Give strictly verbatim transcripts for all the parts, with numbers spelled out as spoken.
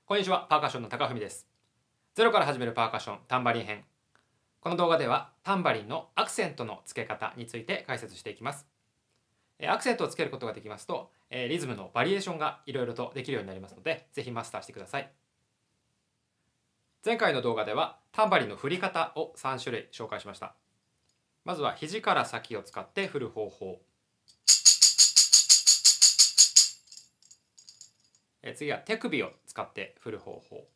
こんにちは、パーカッションの高文です。ゼロから始めるパーカッションタンバリン編。この動画ではタンバリンのアクセントの付け方について解説していきます。アクセントをつけることができますと、リズムのバリエーションがいろいろとできるようになりますので、ぜひマスターしてください。前回の動画ではタンバリンの振り方をさん種類紹介しました。まずは肘から先を使って振る方法。次は手首を使って振る方法。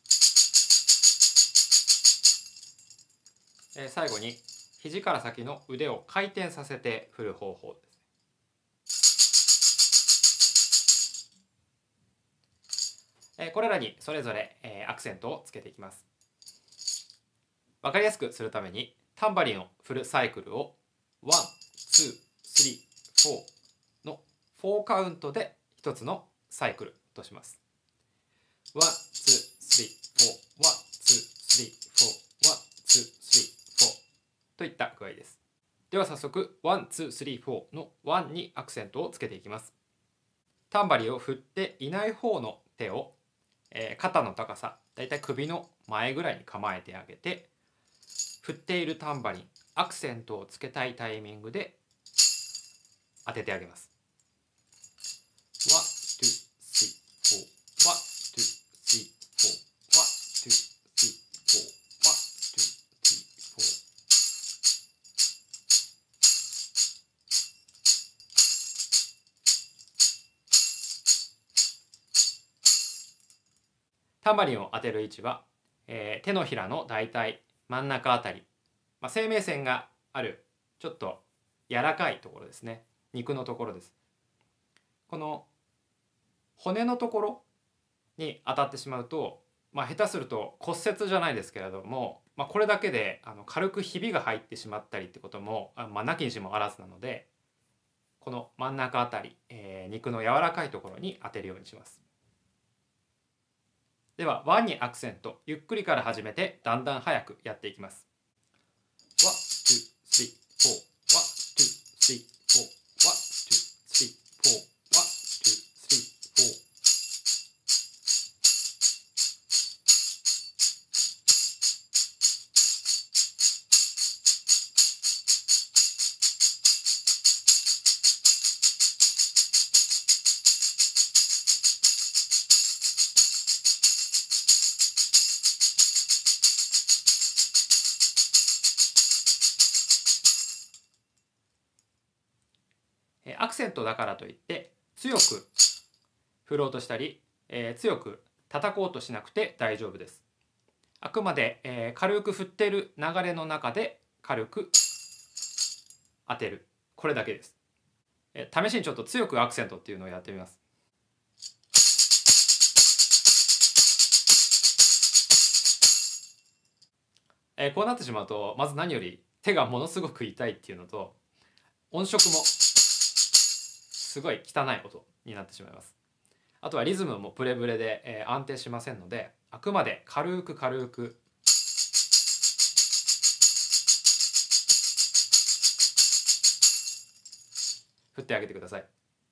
最後に肘から先の腕を回転させて振る方法です。これらにそれぞれアクセントをつけていきます。わかりやすくするためにタンバリンを振るサイクルをワン、ツー、スリー、フォーのフォーカウントで一つのサイクルとします。ワン、ツー、スリー、フォー、ワン、ツー、スリー、フォー、ワン、ツー、スリー、フォーといった具合です。では早速ワン、ツー、スリー、フォーのワンにアクセントをつけていきます。タンバリンを振っていない方の手を、えー、肩の高さ、だいたい首の前ぐらいに構えてあげて、振っているタンバリン、アクセントをつけたいタイミングで当ててあげます。ワン、ツー、スリー、フォー、ワン、ツー、スリー、フォー、ワン、ツー、スリー、フォー、ワン、ツー、スリー、フォー。タンバリンを当てる位置は、えー、手のひらのだいたい真ん中あたり、まあ、生命線があるちょっと柔らかいところですね。肉のところです。この骨のところに当たってしまうと、まあ、下手すると骨折じゃないですけれども、まあ、これだけであの軽くひびが入ってしまったりってことも、まあ、なきにしもあらずなので、この真ん中あたり、えー、肉の柔らかいところに当てるようにします。ではワンにアクセント、ゆっくりから始めてだんだん速くやっていきます。ワン、ツー、スリー、フォー、ワン、ツー、スリー、フォー、ワン、ツー、スリー、フォー、ワン、ツー、スリー、フォー。アクセントだからといって強く振ろうとしたり、えー、強く叩こうとしなくて大丈夫です。あくまで、えー、軽く振っている流れの中で軽く当てる、これだけです。えー、試しにちょっと強くアクセントっていうのをやってみます。えー、こうなってしまうと、まず何より手がものすごく痛いっていうのと、音色もすごい汚い音になってしまいます。あとはリズムもブレブレで、えー、安定しませんので、あくまで軽く軽く振ってあげてください。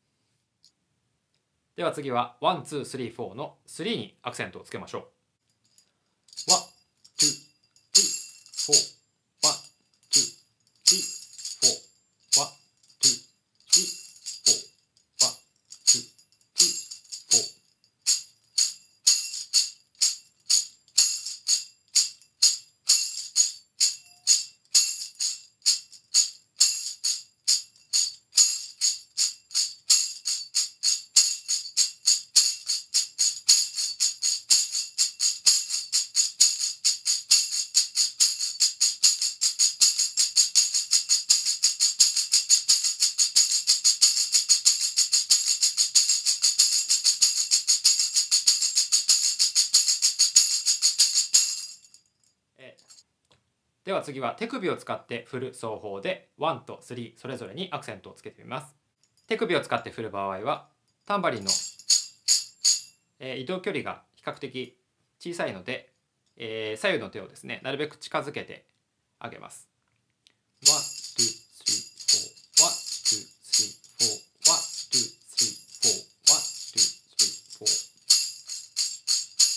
では次はワン、ツー、スリー、フォーのスリーにアクセントをつけましょう。ワン、ツー、スリー、フォー、ワン、ツー、スリー、フォー、ワン、ツー、スリー、フォー、ワン、ツー、スリー、フォー。では次は手首を使って振る奏法でワンとスリーそれぞれにアクセントをつけてみます。手首を使って振る場合はタンバリンの、えー、移動距離が比較的小さいので、えー、左右の手をですねなるべく近づけてあげます。ワン、ツー、スリー、フォー、ワン、ツー、スリー、フォー、ワン、ツー、スリー、フォー、ワン、ツー、スリー、フォー。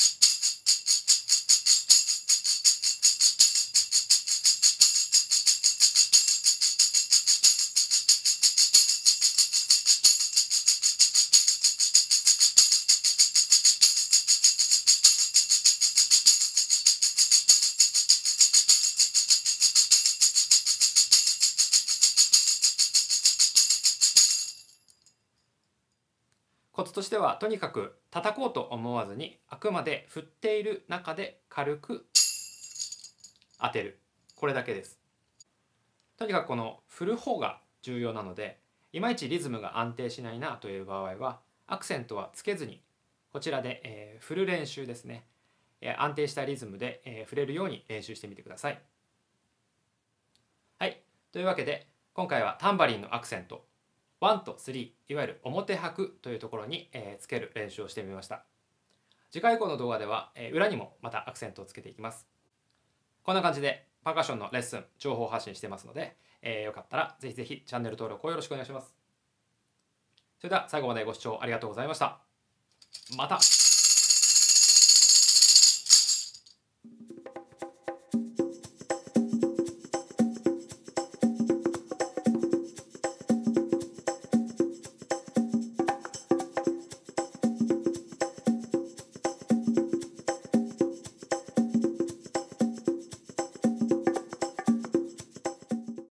コツとしては、とにかく叩こうと思わずに、あくまで振っている中で軽く当てる、これだけです。とにかくこの振る方が重要なので、いまいちリズムが安定しないなという場合はアクセントはつけずに、こちらで、えー、振る練習ですね、えー、安定したリズムで、えー、振れるように練習してみてください。はい、というわけで今回はタンバリンのアクセントワンとスリー、いわゆる表拍というところに、えー、つける練習をしてみました。次回以降の動画では、えー、裏にもまたアクセントをつけていきます。こんな感じでパーカッションのレッスン、情報発信してますので、えー、よかったらぜひぜひチャンネル登録をよろしくお願いします。それでは最後までご視聴ありがとうございました。また。